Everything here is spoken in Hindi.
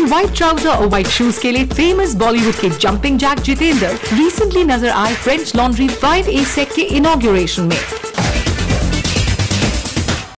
व्हाइट ट्राउजर और व्हाइट शूज के लिए फेमस बॉलीवुड के जंपिंग जैक जितेंद्र रिसेंटली नजर आए फ्रेंच लॉन्ड्री 5A सेट के इनॉग्रेशन में।